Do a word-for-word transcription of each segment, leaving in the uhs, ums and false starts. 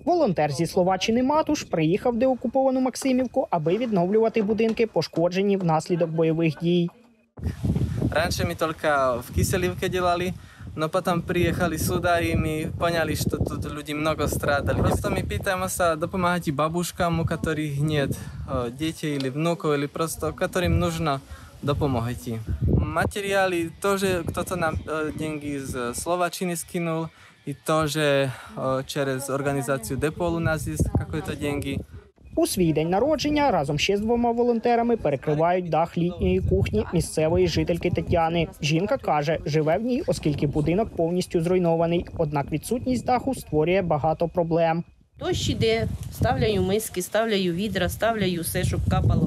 Волонтер зі Словаччини Матуш приїхав в деокуповану Максимівку, аби відновлювати будинки, пошкоджені внаслідок бойових дій. Раніше ми тільки в Киселівці робили, но потім приїхали сюди і ми поняли, що тут люди много страдали. Просто ми питаємося допомагати бабушкам, у яких нет дітей або внуків, або просто яким потрібно допомогти. Матеріали теж хтось нам гроші з Словаччини скинув, і теж через організацію Депол у нас є якісь гроші. У свій день народження разом ще з двома волонтерами перекривають дах літньої кухні місцевої жительки Тетяни. Жінка каже, живе в ній, оскільки будинок повністю зруйнований. Однак відсутність даху створює багато проблем. Дощ іде, ставляю миски, ставляю відра, ставляю все, щоб капало.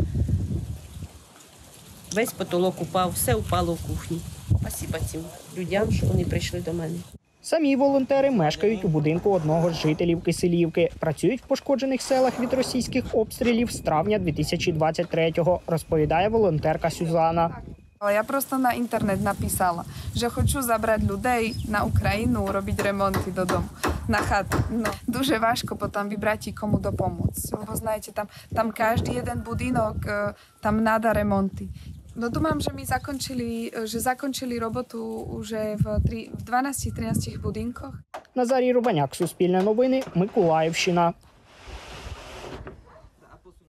Весь потолок упав, все упало в кухні. Спасибо цим людям, що вони прийшли до мене. Самі волонтери мешкають у будинку одного з жителів Киселівки. Працюють в пошкоджених селах від російських обстрілів з травня дві тисячі двадцять третього, розповідає волонтерка Сюзана. Я просто на інтернет написала, що хочу забрати людей на Україну, робити ремонти додому, на хату. Ну, дуже важко потім вибрати і кому допомогти. Бо, знаєте, там, там кожен один будинок, там треба ремонти. No думам, že my zakončili, že zakončili robotu už v dvanásť trinásť budinkoch. Назарій Рубаняк, Суспільне новини, Миколаївщина.